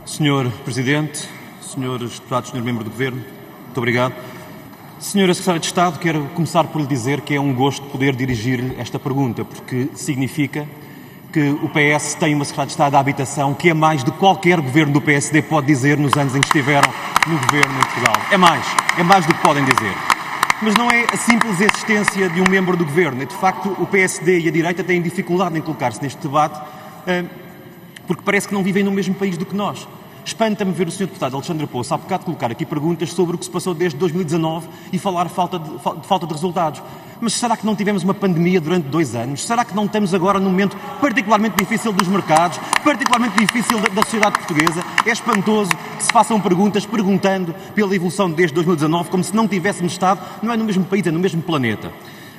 Senhor Presidente, senhores deputados, senhor Membro do Governo, muito obrigado. Senhora Secretária de Estado, quero começar por lhe dizer que é um gosto poder dirigir-lhe esta pergunta, porque significa que o PS tem uma Secretária de Estado da Habitação que é mais do que qualquer governo do PSD pode dizer nos anos em que estiveram no governo em Portugal. É mais do que podem dizer. Mas não é a simples existência de um membro do governo. De facto, o PSD e a direita têm dificuldade em colocar-se neste debate porque parece que não vivem no mesmo país do que nós. Espanta-me ver o Sr. Deputado Alexandre Poço há bocado colocar aqui perguntas sobre o que se passou desde 2019 e falar de falta de resultados. Mas será que não tivemos uma pandemia durante 2 anos? Será que não estamos agora num momento particularmente difícil dos mercados, particularmente difícil da sociedade portuguesa? É espantoso que se façam perguntas perguntando pela evolução desde 2019 como se não tivéssemos estado, não é no mesmo país, é no mesmo planeta.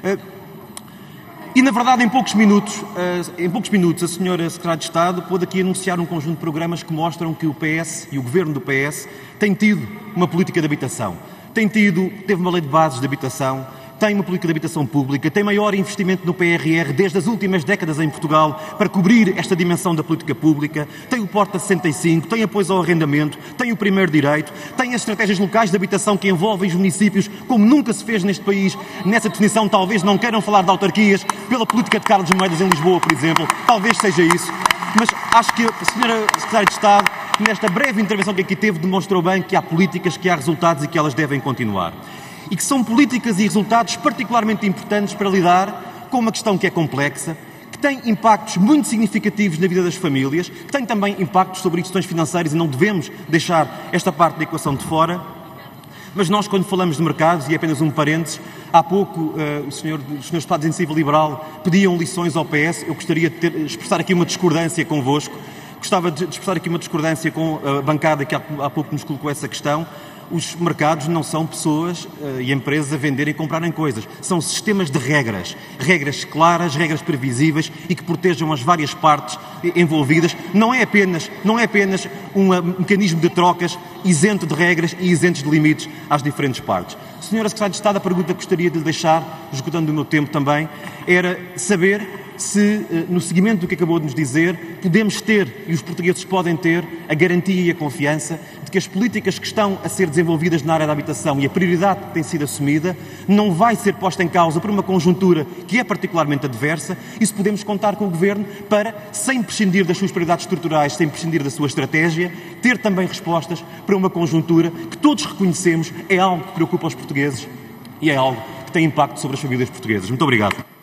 E, na verdade, em poucos minutos, a senhora Secretária de Estado pôde aqui anunciar um conjunto de programas que mostram que o PS e o governo do PS têm tido uma política de habitação. Teve uma lei de bases de habitação, tem uma política de habitação pública, tem maior investimento no PRR desde as últimas décadas em Portugal para cobrir esta dimensão da política pública, tem o Porta 65, tem apoio ao arrendamento, tem o primeiro direito, tem as estratégias locais de habitação que envolvem os municípios como nunca se fez neste país. Nessa definição talvez não queiram falar de autarquias pela política de Carlos Moedas em Lisboa, por exemplo, talvez seja isso. Mas acho que a senhora Secretária de Estado, nesta breve intervenção que aqui teve, demonstrou bem que há políticas, que há resultados e que elas devem continuar. E que são políticas e resultados particularmente importantes para lidar com uma questão que é complexa, que tem impactos muito significativos na vida das famílias, que tem também impactos sobre questões financeiras e não devemos deixar esta parte da equação de fora. Mas nós, quando falamos de mercados, e é apenas um parênteses, há pouco os senhores deputados em Iniciativa Liberal pediam lições ao PS. Eu gostaria de expressar aqui uma discordância convosco. Gostava de expressar aqui uma discordância com a bancada que há pouco nos colocou essa questão. Os mercados não são pessoas e empresas a venderem e comprarem coisas. São sistemas de regras. Regras claras, regras previsíveis e que protejam as várias partes envolvidas. Não é apenas um mecanismo de trocas isento de regras e isento de limites às diferentes partes. Senhora Secretária de Estado, a pergunta que gostaria de lhe deixar, esgotando o meu tempo também, era saber se, no seguimento do que acabou de nos dizer, podemos ter, e os portugueses podem ter, a garantia e a confiança de que as políticas que estão a ser desenvolvidas na área da habitação e a prioridade que tem sido assumida não vai ser posta em causa por uma conjuntura que é particularmente adversa e se podemos contar com o Governo para, sem prescindir das suas prioridades estruturais, sem prescindir da sua estratégia, ter também respostas para uma conjuntura que todos reconhecemos é algo que preocupa os portugueses e é algo que tem impacto sobre as famílias portuguesas. Muito obrigado.